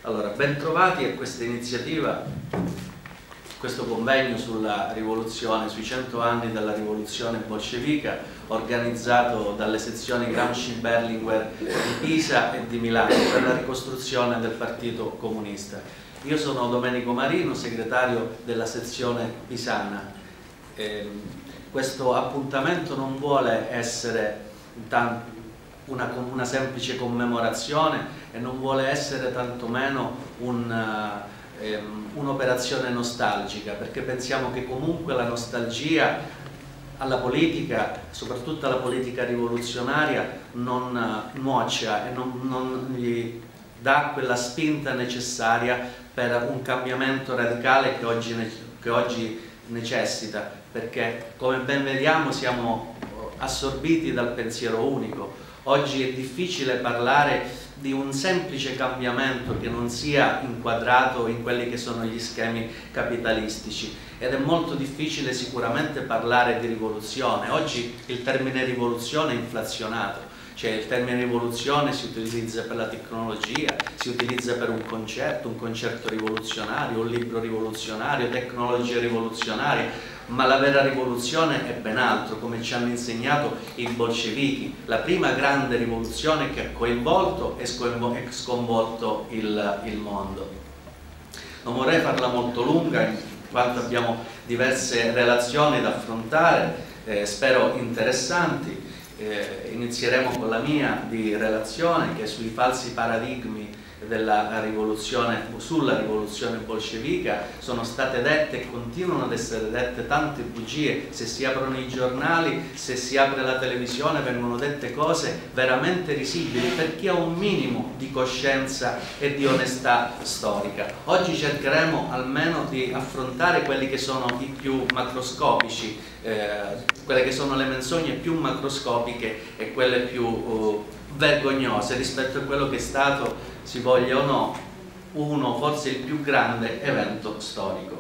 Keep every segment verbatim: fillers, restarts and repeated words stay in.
Allora, ben trovati a questa iniziativa, questo convegno sulla rivoluzione, sui cento anni della rivoluzione bolscevica, organizzato dalle sezioni Gramsci-Berlinguer di Pisa e di Milano per la ricostruzione del Partito Comunista. Io sono Domenico Marino, segretario della sezione pisana. Eh, questo appuntamento non vuole essere tanto Una, una semplice commemorazione e non vuole essere tantomeno un'operazione un, um, nostalgica, perché pensiamo che comunque la nostalgia alla politica, soprattutto alla politica rivoluzionaria, non uh, nuoccia e non, non gli dà quella spinta necessaria per un cambiamento radicale che oggi, che oggi necessita, perché come ben vediamo siamo assorbiti dal pensiero unico. Oggi è difficile parlare di un semplice cambiamento che non sia inquadrato in quelli che sono gli schemi capitalistici, ed è molto difficile sicuramente parlare di rivoluzione. Oggi il termine rivoluzione è inflazionato, cioè il termine rivoluzione si utilizza per la tecnologia, si utilizza per un concerto, un concerto rivoluzionario, un libro rivoluzionario, tecnologie rivoluzionarie. Ma la vera rivoluzione è ben altro, come ci hanno insegnato i bolscevichi, la prima grande rivoluzione che ha coinvolto e sconvolto il, il mondo. Non vorrei farla molto lunga, in quanto abbiamo diverse relazioni da affrontare, eh, spero interessanti. Eh, inizieremo con la mia di relazione, che è sui falsi paradigmi della rivoluzione, sulla rivoluzione bolscevica. Sono state dette e continuano ad essere dette tante bugie, se si aprono i giornali, se si apre la televisione, vengono dette cose veramente risibili per chi ha un minimo di coscienza e di onestà storica. Oggi cercheremo almeno di affrontare quelli che sono i più macroscopici, eh, quelle che sono le menzogne più macroscopiche e quelle più uh, vergognose rispetto a quello che è stato, si voglia o no, uno, forse il più grande evento storico.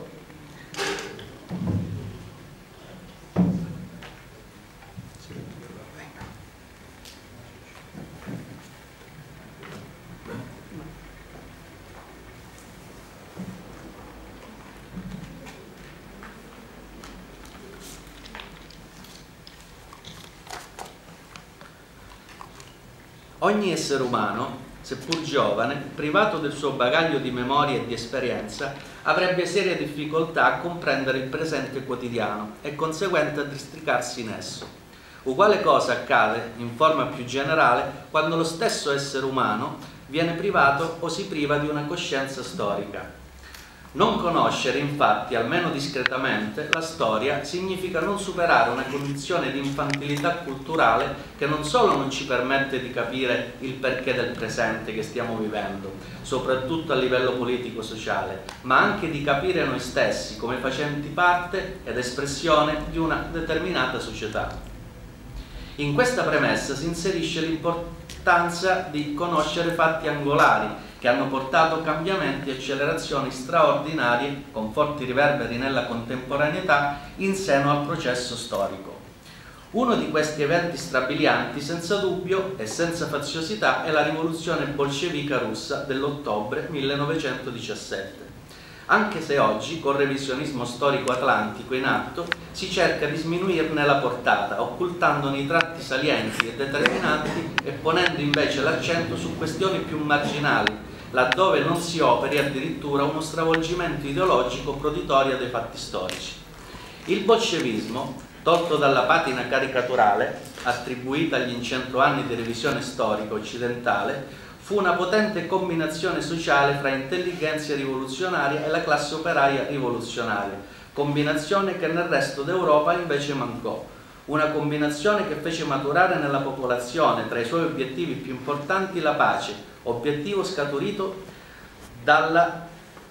Ogni essere umano, seppur giovane, privato del suo bagaglio di memoria e di esperienza, avrebbe serie difficoltà a comprendere il presente quotidiano e conseguente a districarsi in esso. Uguale cosa accade, in forma più generale, quando lo stesso essere umano viene privato o si priva di una coscienza storica. Non conoscere, infatti, almeno discretamente, la storia significa non superare una condizione di infantilità culturale che non solo non ci permette di capire il perché del presente che stiamo vivendo, soprattutto a livello politico-sociale, ma anche di capire noi stessi come facenti parte ed espressione di una determinata società. In questa premessa si inserisce l'importanza di conoscere fatti angolari che hanno portato cambiamenti e accelerazioni straordinarie con forti riverberi nella contemporaneità in seno al processo storico. Uno di questi eventi strabilianti, senza dubbio e senza faziosità, è la rivoluzione bolscevica russa dell'ottobre millenovecentodiciassette. Anche se oggi, col revisionismo storico atlantico in atto, si cerca di sminuirne la portata, occultandone i tratti salienti e determinanti e ponendo invece l'accento su questioni più marginali, laddove non si operi addirittura uno stravolgimento ideologico proditorio dei fatti storici. Il bolscevismo, tolto dalla patina caricaturale attribuita agli cento anni di revisione storica occidentale, fu una potente combinazione sociale fra intelligenza rivoluzionaria e la classe operaia rivoluzionaria, combinazione che nel resto d'Europa invece mancò. Una combinazione che fece maturare nella popolazione tra i suoi obiettivi più importanti la pace, obiettivo scaturito dalla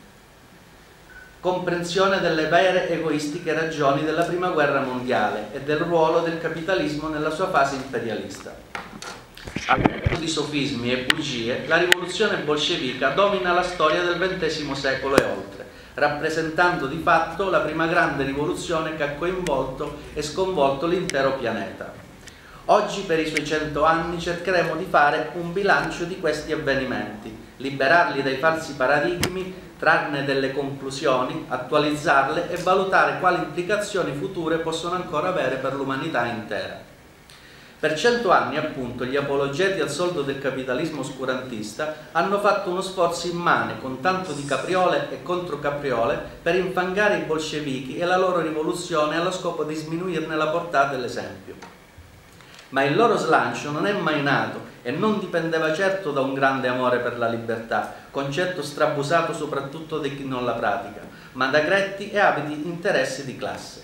comprensione delle vere egoistiche ragioni della prima guerra mondiale e del ruolo del capitalismo nella sua fase imperialista. A proposito di sofismi e bugie, la rivoluzione bolscevica domina la storia del ventesimo secolo e oltre, rappresentando di fatto la prima grande rivoluzione che ha coinvolto e sconvolto l'intero pianeta. Oggi, per i suoi cento anni, cercheremo di fare un bilancio di questi avvenimenti, liberarli dai falsi paradigmi, trarne delle conclusioni, attualizzarle e valutare quali implicazioni future possono ancora avere per l'umanità intera. Per cento anni, appunto, gli apologeti al soldo del capitalismo oscurantista hanno fatto uno sforzo immane, con tanto di capriole e controcapriole, per infangare i bolscevichi e la loro rivoluzione allo scopo di sminuirne la portata e l'esempio. Ma il loro slancio non è mai nato e non dipendeva certo da un grande amore per la libertà, concetto strabusato soprattutto da chi non la pratica, ma da gretti e avidi interessi di classe.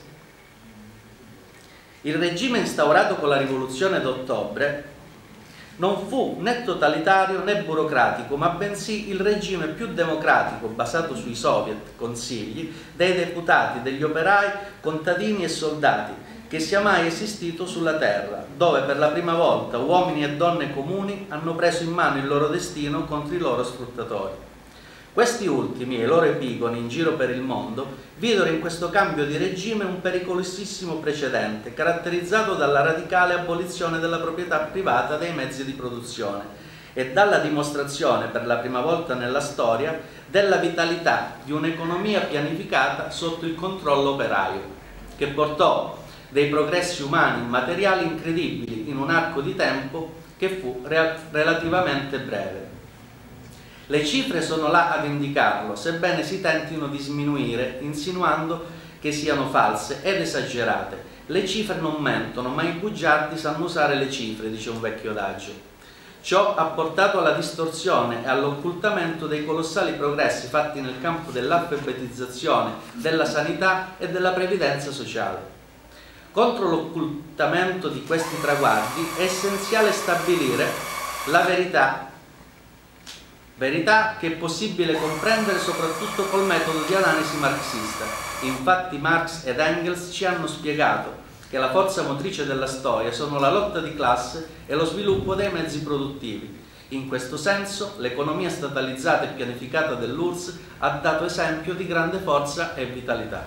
Il regime instaurato con la rivoluzione d'ottobre non fu né totalitario né burocratico, ma bensì il regime più democratico, basato sui soviet, consigli, dei deputati, degli operai, contadini e soldati, che sia mai esistito sulla terra, dove per la prima volta uomini e donne comuni hanno preso in mano il loro destino contro i loro sfruttatori. Questi ultimi e i loro epigoni in giro per il mondo videro in questo cambio di regime un pericolosissimo precedente, caratterizzato dalla radicale abolizione della proprietà privata dei mezzi di produzione e dalla dimostrazione, per la prima volta nella storia, della vitalità di un'economia pianificata sotto il controllo operaio, che portò dei progressi umani materiali incredibili in un arco di tempo che fu re- relativamente breve. Le cifre sono là ad indicarlo, sebbene si tentino di sminuire, insinuando che siano false ed esagerate. Le cifre non mentono, ma i bugiardi sanno usare le cifre, dice un vecchio adagio. Ciò ha portato alla distorsione e all'occultamento dei colossali progressi fatti nel campo dell'alfabetizzazione, della sanità e della previdenza sociale. Contro l'occultamento di questi traguardi è essenziale stabilire la verità Verità che è possibile comprendere soprattutto col metodo di analisi marxista. Infatti Marx ed Engels ci hanno spiegato che la forza motrice della storia sono la lotta di classe e lo sviluppo dei mezzi produttivi. In questo senso l'economia statalizzata e pianificata dell'U R S S ha dato esempio di grande forza e vitalità.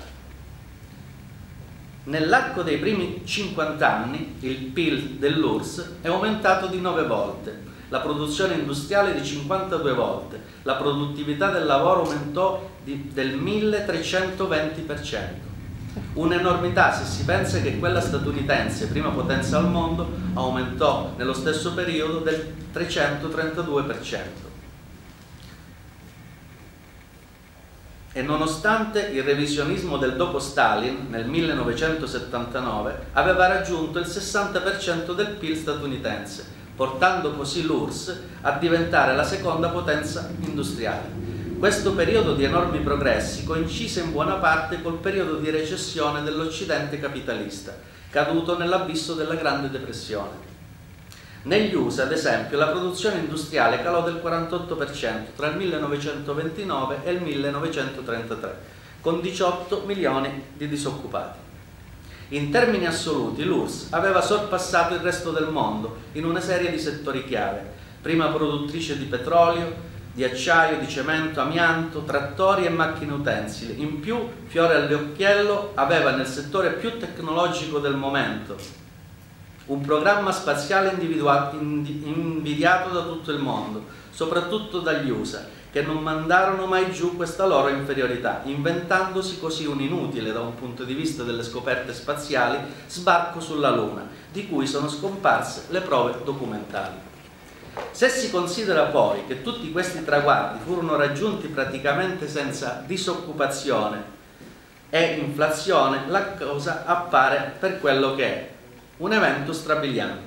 Nell'arco dei primi cinquanta anni il P I L dell'U R S S è aumentato di nove volte, la produzione industriale di cinquantadue volte, la produttività del lavoro aumentò di, del milletrecentoventi per cento. Un'enormità se si pensa che quella statunitense, prima potenza al mondo, aumentò nello stesso periodo del trecentotrentadue per cento. E nonostante il revisionismo del dopo Stalin nel millenovecentosettantanove aveva raggiunto il sessanta per cento del P I L statunitense, portando così l'U R S S a diventare la seconda potenza industriale. Questo periodo di enormi progressi coincise in buona parte col periodo di recessione dell'Occidente capitalista, caduto nell'abisso della Grande Depressione. Negli U S A, ad esempio, la produzione industriale calò del quarantotto per cento tra il millenovecentoventinove e il millenovecentotrentatré, con diciotto milioni di disoccupati. In termini assoluti l'U R S S aveva sorpassato il resto del mondo in una serie di settori chiave, prima produttrice di petrolio, di acciaio, di cemento, amianto, trattori e macchine utensili. In più, fiore all'occhiello, aveva nel settore più tecnologico del momento un programma spaziale invidiato da tutto il mondo, soprattutto dagli U S A, che non mandarono mai giù questa loro inferiorità, inventandosi così un inutile, da un punto di vista delle scoperte spaziali, sbarco sulla Luna, di cui sono scomparse le prove documentali. Se si considera poi che tutti questi traguardi furono raggiunti praticamente senza disoccupazione e inflazione, la cosa appare per quello che è, un evento strabiliante.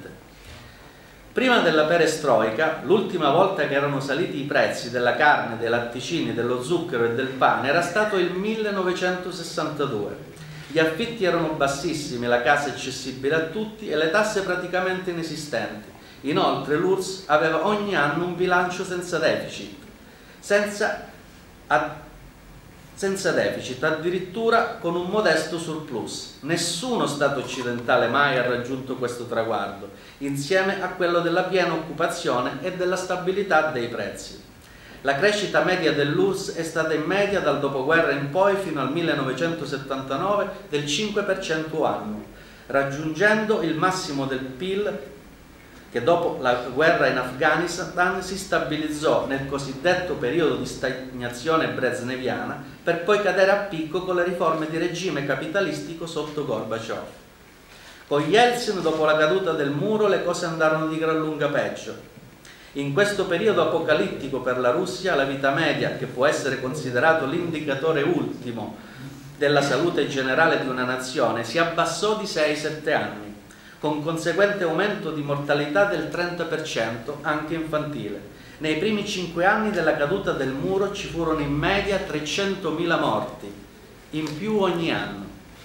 Prima della perestroica, l'ultima volta che erano saliti i prezzi della carne, dei latticini, dello zucchero e del pane era stato il millenovecentosessantadue. Gli affitti erano bassissimi, la casa accessibile a tutti e le tasse praticamente inesistenti. Inoltre l'U R S S aveva ogni anno un bilancio senza deficit, senza, a, senza deficit, addirittura con un modesto surplus. Nessuno Stato occidentale mai ha raggiunto questo traguardo, insieme a quello della piena occupazione e della stabilità dei prezzi. La crescita media dell'U R S S è stata in media dal dopoguerra in poi fino al millenovecentosettantanove del cinque per cento annuo. raggiungendo il massimo del P I L che dopo la guerra in Afghanistan si stabilizzò nel cosiddetto periodo di stagnazione brezhneviana per poi cadere a picco con le riforme di regime capitalistico sotto Gorbaciov. Con Yeltsin, dopo la caduta del muro, le cose andarono di gran lunga peggio. In questo periodo apocalittico per la Russia, la vita media, che può essere considerato l'indicatore ultimo della salute generale di una nazione, si abbassò di sei sette anni, con conseguente aumento di mortalità del trenta per cento anche infantile. Nei primi cinque anni della caduta del muro ci furono in media trecentomila morti, in più ogni anno.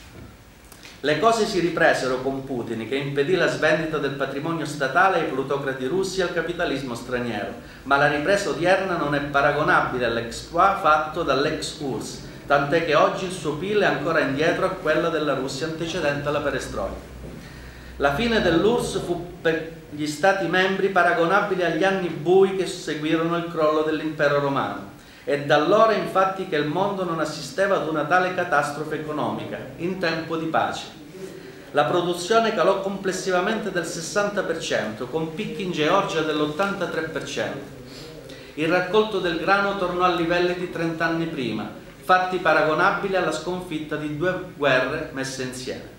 Le cose si ripresero con Putin, che impedì la svendita del patrimonio statale ai plutocrati russi e al capitalismo straniero, ma la ripresa odierna non è paragonabile all'exploit fatto dall'ex U R S S, tant'è che oggi il suo P I L è ancora indietro a quello della Russia antecedente alla perestroika. La fine dell'U R S S fu per gli Stati membri paragonabile agli anni bui che seguirono il crollo dell'impero romano. È da allora infatti che il mondo non assisteva ad una tale catastrofe economica, in tempo di pace. La produzione calò complessivamente del sessanta per cento, con picchi in Georgia dell'ottantatré per cento. Il raccolto del grano tornò a livelli di trent'anni prima, fatti paragonabili alla sconfitta di due guerre messe insieme.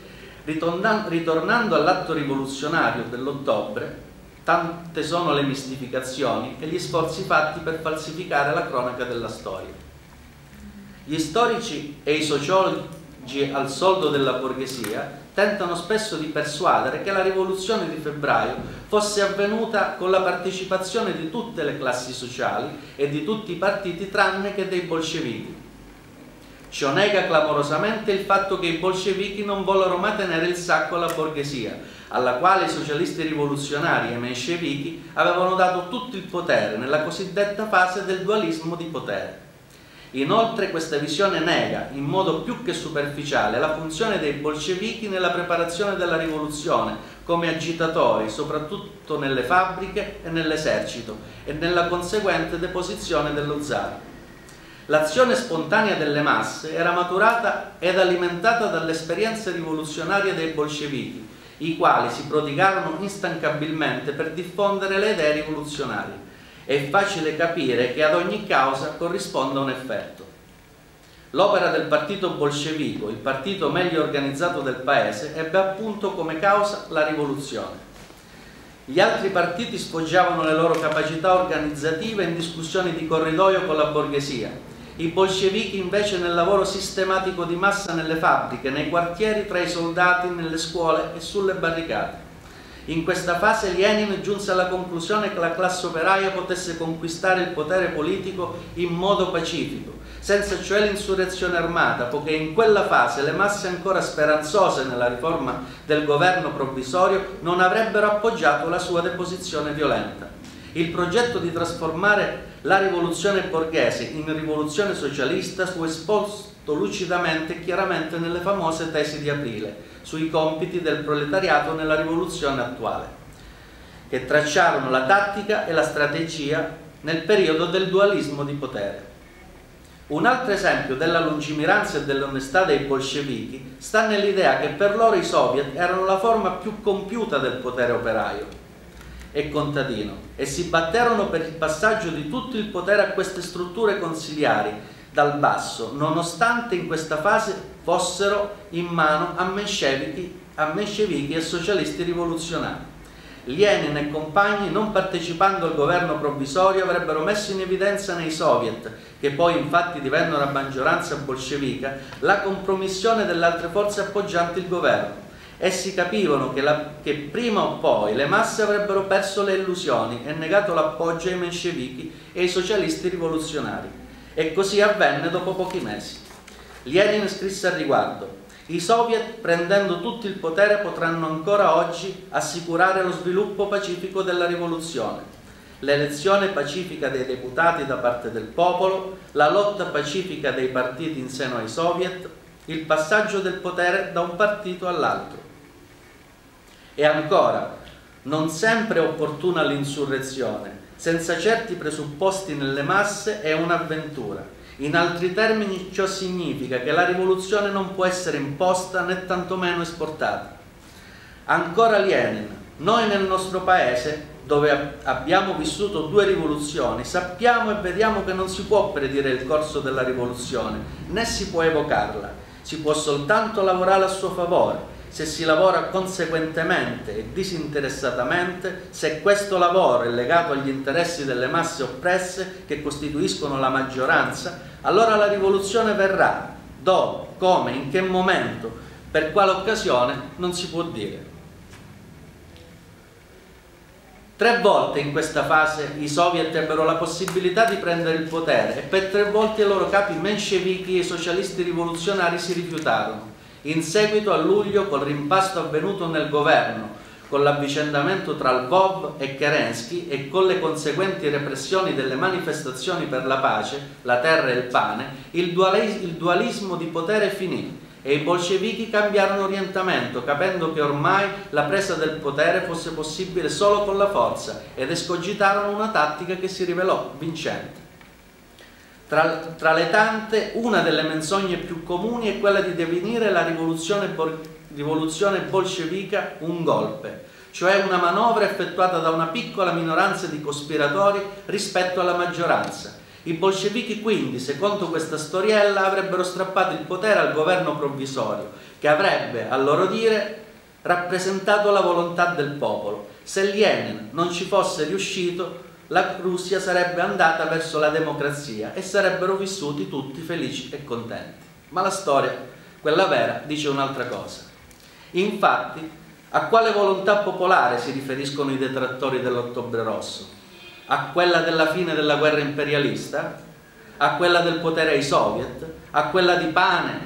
Ritornando all'atto rivoluzionario dell'ottobre, tante sono le mistificazioni e gli sforzi fatti per falsificare la cronaca della storia. Gli storici e i sociologi al soldo della borghesia tentano spesso di persuadere che la rivoluzione di febbraio fosse avvenuta con la partecipazione di tutte le classi sociali e di tutti i partiti tranne che dei bolscevichi. Ciò nega clamorosamente il fatto che i bolscevichi non vollero mai tenere il sacco alla borghesia, alla quale i socialisti rivoluzionari e i menscevichi avevano dato tutto il potere nella cosiddetta fase del dualismo di potere. Inoltre questa visione nega, in modo più che superficiale, la funzione dei bolscevichi nella preparazione della rivoluzione come agitatori, soprattutto nelle fabbriche e nell'esercito, e nella conseguente deposizione dello zar. L'azione spontanea delle masse era maturata ed alimentata dall'esperienza rivoluzionaria dei bolscevichi, i quali si prodigarono instancabilmente per diffondere le idee rivoluzionarie. È facile capire che ad ogni causa corrisponda un effetto. L'opera del partito bolscevico, il partito meglio organizzato del paese, ebbe appunto come causa la rivoluzione. Gli altri partiti sfoggiavano le loro capacità organizzative in discussioni di corridoio con la borghesia. I bolscevichi invece nel lavoro sistematico di massa nelle fabbriche, nei quartieri, tra i soldati, nelle scuole e sulle barricate. In questa fase Lenin giunse alla conclusione che la classe operaia potesse conquistare il potere politico in modo pacifico, senza cioè l'insurrezione armata, poiché in quella fase le masse ancora speranzose nella riforma del governo provvisorio non avrebbero appoggiato la sua deposizione violenta. Il progetto di trasformare la rivoluzione borghese in rivoluzione socialista fu esposto lucidamente e chiaramente nelle famose tesi di aprile sui compiti del proletariato nella rivoluzione attuale, che tracciarono la tattica e la strategia nel periodo del dualismo di potere. Un altro esempio della lungimiranza e dell'onestà dei bolscevichi sta nell'idea che per loro i soviet erano la forma più compiuta del potere operaio e contadino e si batterono per il passaggio di tutto il potere a queste strutture consiliari dal basso, nonostante in questa fase fossero in mano a menscevichi, a menscevichi e socialisti rivoluzionari. Lenin e compagni, non partecipando al governo provvisorio, avrebbero messo in evidenza nei soviet, che poi infatti divennero a maggioranza bolscevica, la compromissione delle altre forze appoggianti il governo. Essi capivano che, la, che prima o poi le masse avrebbero perso le illusioni e negato l'appoggio ai menscevichi e ai socialisti rivoluzionari. E così avvenne dopo pochi mesi. Lenin scrisse al riguardo: i soviet, prendendo tutto il potere, potranno ancora oggi assicurare lo sviluppo pacifico della rivoluzione, l'elezione pacifica dei deputati da parte del popolo, la lotta pacifica dei partiti in seno ai soviet, il passaggio del potere da un partito all'altro. E ancora, non sempre è opportuna l'insurrezione, senza certi presupposti nelle masse è un'avventura. In altri termini, ciò significa che la rivoluzione non può essere imposta né tantomeno esportata. Ancora Lenin: noi nel nostro paese, dove abbiamo vissuto due rivoluzioni, sappiamo e vediamo che non si può predire il corso della rivoluzione, né si può evocarla, si può soltanto lavorare a suo favore. Se si lavora conseguentemente e disinteressatamente, se questo lavoro è legato agli interessi delle masse oppresse che costituiscono la maggioranza, allora la rivoluzione verrà. Dove, come, in che momento, per quale occasione, non si può dire. Tre volte in questa fase i soviet ebbero la possibilità di prendere il potere e per tre volte i loro capi menscevichi e i socialisti rivoluzionari si rifiutarono. In seguito a luglio, col rimpasto avvenuto nel governo, con l'avvicendamento tra Lvov e Kerensky e con le conseguenti repressioni delle manifestazioni per la pace, la terra e il pane, il, dualis il dualismo di potere finì e i bolscevichi cambiarono orientamento, capendo che ormai la presa del potere fosse possibile solo con la forza, ed escogitarono una tattica che si rivelò vincente. Tra, tra le tante, una delle menzogne più comuni è quella di definire la rivoluzione, rivoluzione bolscevica un golpe, cioè una manovra effettuata da una piccola minoranza di cospiratori rispetto alla maggioranza. I bolscevichi quindi, secondo questa storiella, avrebbero strappato il potere al governo provvisorio, che avrebbe, a loro dire, rappresentato la volontà del popolo. Se Lenin non ci fosse riuscito, la Russia sarebbe andata verso la democrazia e sarebbero vissuti tutti felici e contenti. Ma la storia, quella vera, dice un'altra cosa. Infatti, a quale volontà popolare si riferiscono i detrattori dell'Ottobre Rosso? A quella della fine della guerra imperialista? A quella del potere ai soviet? A quella di pane,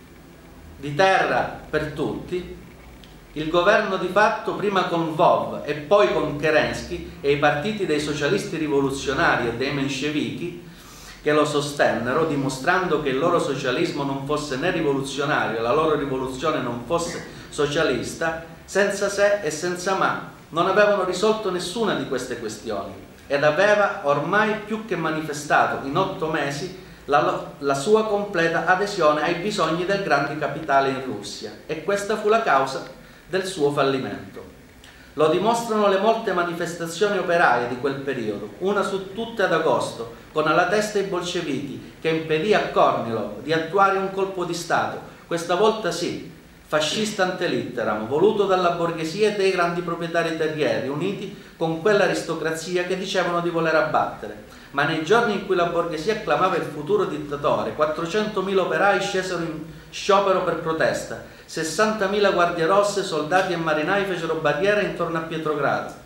di terra per tutti? Il governo di fatto, prima con Lvov e poi con Kerensky e i partiti dei socialisti rivoluzionari e dei menscevichi che lo sostennero, dimostrando che il loro socialismo non fosse né rivoluzionario e la loro rivoluzione non fosse socialista, senza se e senza ma, non avevano risolto nessuna di queste questioni ed aveva ormai più che manifestato in otto mesi la, la sua completa adesione ai bisogni del grande capitale in Russia, e questa fu la causa del suo fallimento. Lo dimostrano le molte manifestazioni operaie di quel periodo, una su tutte ad agosto, con alla testa i bolscevichi, che impedì a Kornilov di attuare un colpo di Stato, questa volta sì, fascista ante litteram, voluto dalla borghesia e dai grandi proprietari terrieri, uniti con quell'aristocrazia che dicevano di voler abbattere. Ma nei giorni in cui la borghesia acclamava il futuro dittatore, quattrocentomila operai scesero in sciopero per protesta, sessantamila guardie rosse, soldati e marinai fecero barriera intorno a Pietrogrado.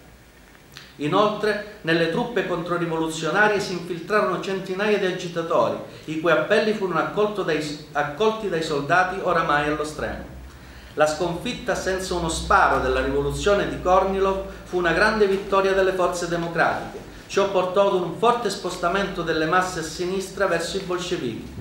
Inoltre, nelle truppe controrivoluzionarie si infiltrarono centinaia di agitatori, i cui appelli furono accolti dai, accolti dai soldati oramai allo stremo. La sconfitta senza uno sparo della rivoluzione di Kornilov fu una grande vittoria delle forze democratiche. Ciò portò ad un forte spostamento delle masse a sinistra verso i bolscevichi.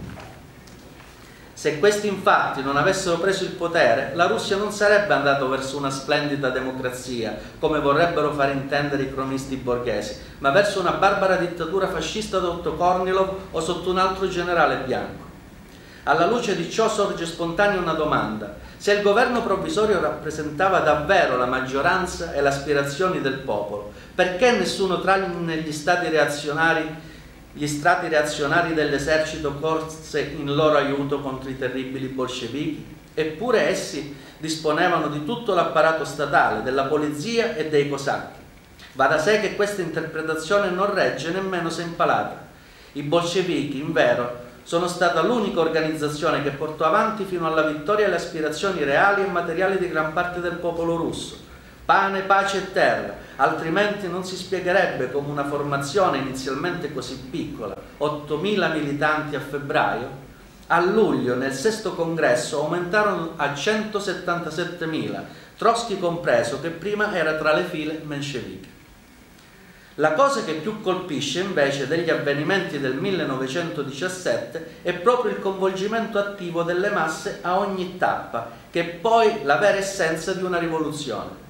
Se questi infatti non avessero preso il potere, la Russia non sarebbe andata verso una splendida democrazia, come vorrebbero far intendere i cronisti borghesi, ma verso una barbara dittatura fascista sotto Kornilov o sotto un altro generale bianco. Alla luce di ciò sorge spontanea una domanda: se il governo provvisorio rappresentava davvero la maggioranza e le aspirazioni del popolo, perché nessuno tranne gli stati reazionari Gli strati reazionari dell'esercito corse in loro aiuto contro i terribili bolscevichi? Eppure essi disponevano di tutto l'apparato statale, della polizia e dei cosacchi. Va da sé che questa interpretazione non regge nemmeno se impalata. I bolscevichi, invero, sono stata l'unica organizzazione che portò avanti fino alla vittoria le aspirazioni reali e materiali di gran parte del popolo russo. Pane, pace e terra, altrimenti non si spiegherebbe come una formazione inizialmente così piccola, ottomila militanti a febbraio, a luglio nel sesto congresso aumentarono a centosettantasettemila, Trotsky compreso, che prima era tra le file mensceviche. La cosa che più colpisce invece degli avvenimenti del millenovecentodiciassette è proprio il coinvolgimento attivo delle masse a ogni tappa, che è poi la vera essenza di una rivoluzione.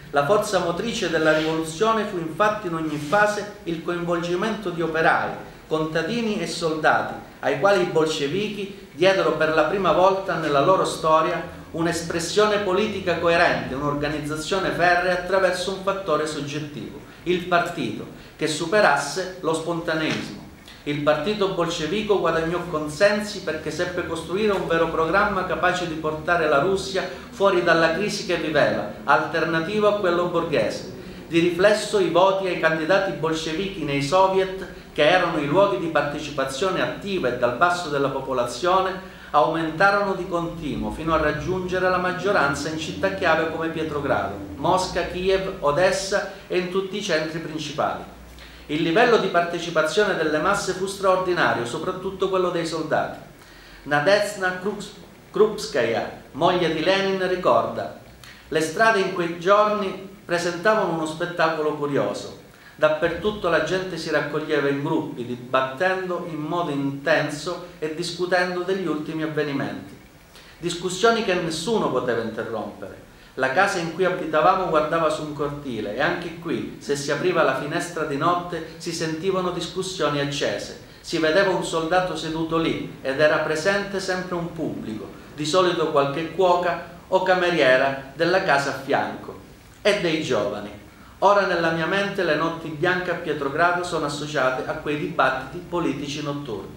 La forza motrice della rivoluzione fu infatti in ogni fase il coinvolgimento di operai, contadini e soldati, ai quali i bolscevichi diedero per la prima volta nella loro storia un'espressione politica coerente, un'organizzazione ferrea attraverso un fattore soggettivo, il partito, che superasse lo spontaneismo. Il partito bolscevico guadagnò consensi perché seppe costruire un vero programma capace di portare la Russia fuori dalla crisi che viveva, alternativo a quello borghese. Di riflesso i voti ai candidati bolscevichi nei soviet, che erano i luoghi di partecipazione attiva e dal basso della popolazione, aumentarono di continuo fino a raggiungere la maggioranza in città chiave come Pietrogrado, Mosca, Kiev, Odessa e in tutti i centri principali. Il livello di partecipazione delle masse fu straordinario, soprattutto quello dei soldati. Nadezhda Krupskaya, moglie di Lenin, ricorda: le strade in quei giorni presentavano uno spettacolo curioso. Dappertutto la gente si raccoglieva in gruppi, dibattendo in modo intenso e discutendo degli ultimi avvenimenti. Discussioni che nessuno poteva interrompere. La casa in cui abitavamo guardava su un cortile e anche qui, se si apriva la finestra di notte, si sentivano discussioni accese. Si vedeva un soldato seduto lì ed era presente sempre un pubblico, di solito qualche cuoca o cameriera della casa a fianco, e dei giovani. Ora nella mia mente le notti bianche a Pietrogrado sono associate a quei dibattiti politici notturni.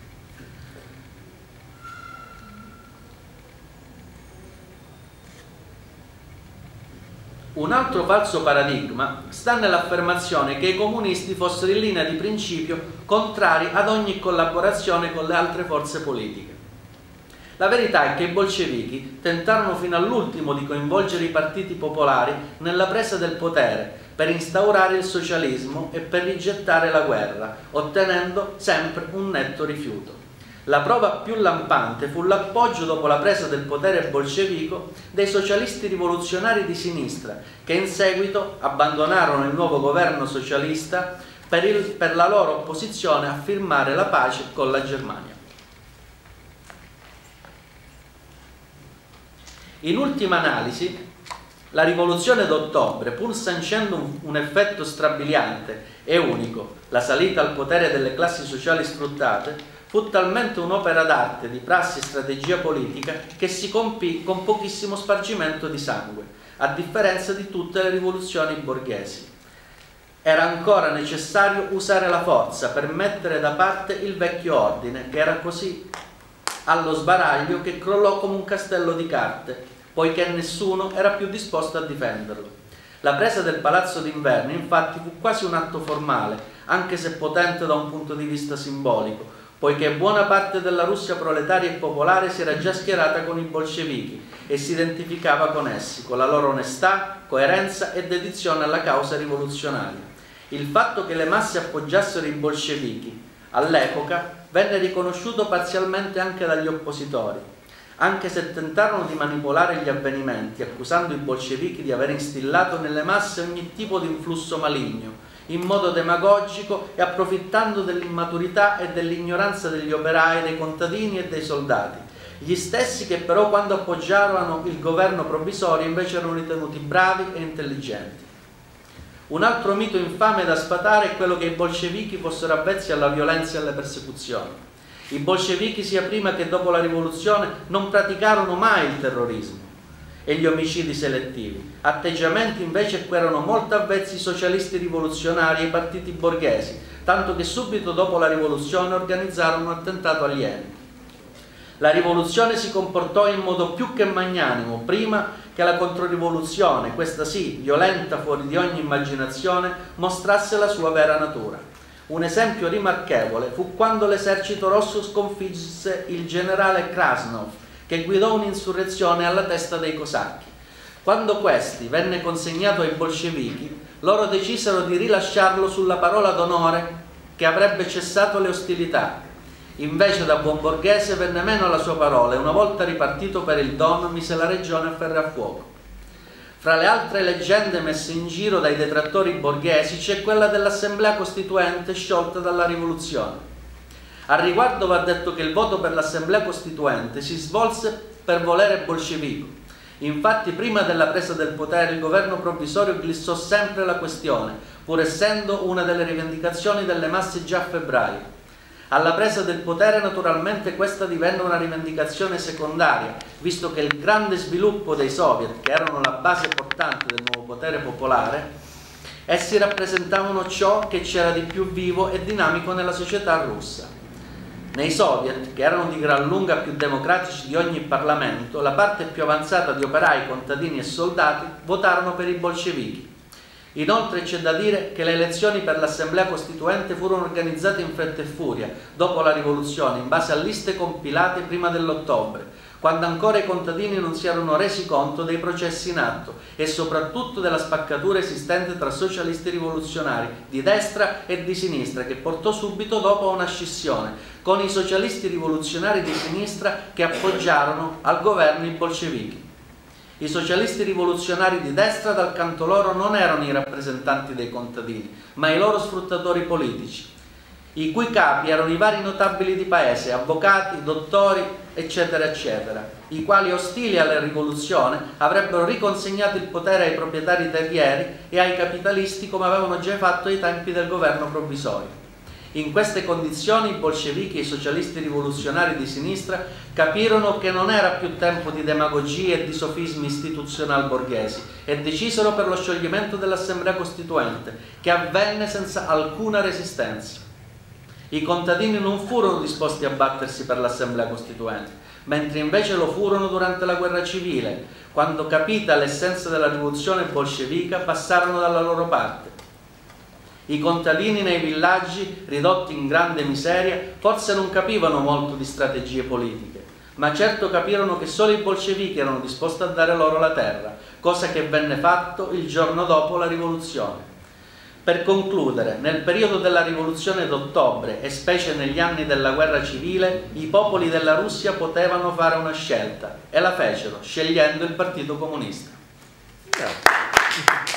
Un altro falso paradigma sta nell'affermazione che i comunisti fossero in linea di principio contrari ad ogni collaborazione con le altre forze politiche. La verità è che i bolscevichi tentarono fino all'ultimo di coinvolgere i partiti popolari nella presa del potere per instaurare il socialismo e per rigettare la guerra, ottenendo sempre un netto rifiuto. La prova più lampante fu l'appoggio dopo la presa del potere bolscevico dei socialisti rivoluzionari di sinistra, che in seguito abbandonarono il nuovo governo socialista per, il, per la loro opposizione a firmare la pace con la Germania. In ultima analisi, la rivoluzione d'ottobre, pur sancendo un, un effetto strabiliante e unico, la salita al potere delle classi sociali sfruttate, fu talmente un'opera d'arte di prassi e strategia politica che si compì con pochissimo spargimento di sangue, a differenza di tutte le rivoluzioni borghesi. Era ancora necessario usare la forza per mettere da parte il vecchio ordine, che era così allo sbaraglio che crollò come un castello di carte, poiché nessuno era più disposto a difenderlo. La presa del Palazzo d'Inverno, infatti, fu quasi un atto formale, anche se potente da un punto di vista simbolico, poiché buona parte della Russia proletaria e popolare si era già schierata con i bolscevichi e si identificava con essi, con la loro onestà, coerenza e dedizione alla causa rivoluzionaria. Il fatto che le masse appoggiassero i bolscevichi all'epoca venne riconosciuto parzialmente anche dagli oppositori, anche se tentarono di manipolare gli avvenimenti, accusando i bolscevichi di aver instillato nelle masse ogni tipo di influsso maligno, in modo demagogico e approfittando dell'immaturità e dell'ignoranza degli operai, dei contadini e dei soldati, gli stessi che però quando appoggiarono il governo provvisorio invece erano ritenuti bravi e intelligenti. Un altro mito infame da sfatare è quello che i bolscevichi fossero avvezzi alla violenza e alle persecuzioni. I bolscevichi sia prima che dopo la rivoluzione non praticarono mai il terrorismo e gli omicidi selettivi, atteggiamenti invece che erano molto avvezzi i socialisti rivoluzionari e i partiti borghesi, tanto che subito dopo la rivoluzione organizzarono un attentato agli Ieni. La rivoluzione si comportò in modo più che magnanimo prima che la controrivoluzione, questa sì, violenta fuori di ogni immaginazione, mostrasse la sua vera natura. Un esempio rimarchevole fu quando l'esercito rosso sconfisse il generale Krasnov, che guidò un'insurrezione alla testa dei cosacchi. Quando questi venne consegnato ai bolscevichi, loro decisero di rilasciarlo sulla parola d'onore che avrebbe cessato le ostilità. Invece, da buon borghese, venne meno alla sua parola e una volta ripartito per il Don mise la regione a ferro a fuoco. Fra le altre leggende messe in giro dai detrattori borghesi c'è quella dell'assemblea costituente sciolta dalla rivoluzione. Al riguardo va detto che il voto per l'assemblea costituente si svolse per volere bolscevico. Infatti prima della presa del potere il governo provvisorio glissò sempre la questione, pur essendo una delle rivendicazioni delle masse già a febbraio. Alla presa del potere naturalmente questa divenne una rivendicazione secondaria, visto che il grande sviluppo dei soviet, che erano la base portante del nuovo potere popolare, essi rappresentavano ciò che c'era di più vivo e dinamico nella società russa. Nei soviet, che erano di gran lunga più democratici di ogni parlamento, la parte più avanzata di operai, contadini e soldati votarono per i bolscevichi. Inoltre c'è da dire che le elezioni per l'Assemblea Costituente furono organizzate in fretta e furia, dopo la rivoluzione, in base a liste compilate prima dell'ottobre, quando ancora i contadini non si erano resi conto dei processi in atto e soprattutto della spaccatura esistente tra socialisti rivoluzionari di destra e di sinistra, che portò subito dopo a una scissione, con i socialisti rivoluzionari di sinistra che appoggiarono al governo i bolscevichi. I socialisti rivoluzionari di destra, dal canto loro, non erano i rappresentanti dei contadini, ma i loro sfruttatori politici, i cui capi erano i vari notabili di paese, avvocati, dottori, eccetera, eccetera, i quali, ostili alla rivoluzione, avrebbero riconsegnato il potere ai proprietari terrieri e ai capitalisti come avevano già fatto ai tempi del governo provvisorio. In queste condizioni i bolscevichi e i socialisti rivoluzionari di sinistra capirono che non era più tempo di demagogie e di sofismi istituzionali borghesi e decisero per lo scioglimento dell'Assemblea Costituente, che avvenne senza alcuna resistenza. I contadini non furono disposti a battersi per l'Assemblea Costituente, mentre invece lo furono durante la guerra civile, quando, capita l'essenza della rivoluzione bolscevica, passarono dalla loro parte. I contadini nei villaggi, ridotti in grande miseria, forse non capivano molto di strategie politiche, ma certo capirono che solo i bolscevichi erano disposti a dare loro la terra, cosa che venne fatto il giorno dopo la rivoluzione. Per concludere, nel periodo della rivoluzione d'ottobre e specie negli anni della guerra civile, i popoli della Russia potevano fare una scelta e la fecero, scegliendo il Partito Comunista. Grazie.